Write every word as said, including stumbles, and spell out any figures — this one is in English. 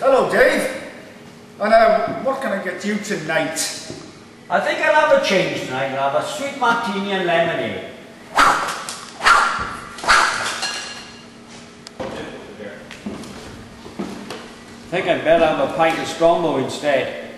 Hello, Dave. And uh, what can I get you tonight? I think I'll have a change tonight. I'll have a sweet martini and lemonade. I think I'd better have a pint of strongbow instead.